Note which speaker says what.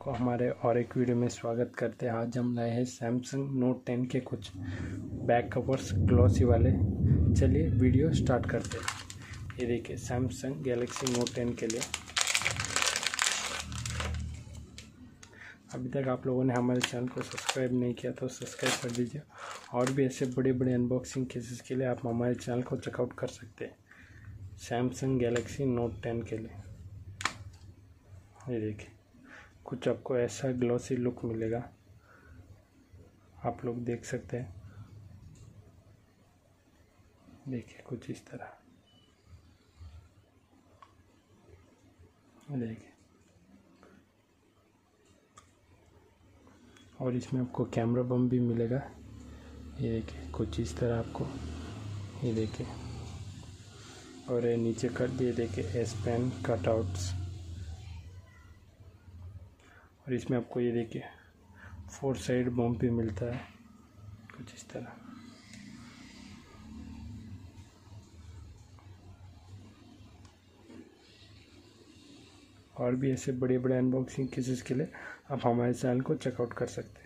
Speaker 1: सबको हमारे और एक वीडियो में स्वागत करते हैं। आज हम लाए हैं सैमसंग नोट 10 के कुछ बैक कवर्स ग्लॉसी वाले। चलिए वीडियो स्टार्ट करते हैं। ये देखिए सैमसंग गैलेक्सी नोट 10 के लिए। अभी तक आप लोगों ने हमारे चैनल को सब्सक्राइब नहीं किया तो सब्सक्राइब कर दीजिए। और भी ऐसे बड़े बड़े अनबॉक्सिंग केसेस के लिए आप हमारे चैनल को चेकआउट कर सकते हैं। सैमसंग गैलेक्सी नोट 10 के लिए ये देखिए कुछ आपको ऐसा ग्लॉसी लुक मिलेगा, आप लोग देख सकते हैं। देखिए कुछ इस तरह देखिए, और इसमें आपको कैमरा बम भी मिलेगा। ये देखिए कुछ इस तरह आपको, ये देखिए। और ये नीचे कर दिए देखिए एस पेन कटआउट्स। और इसमें आपको ये देखिए 4 साइड बम भी मिलता है कुछ इस तरह। और भी ऐसे बड़े बड़े अनबॉक्सिंग केसेस के लिए आप हमारे चैनल को चेकआउट कर सकते हैं।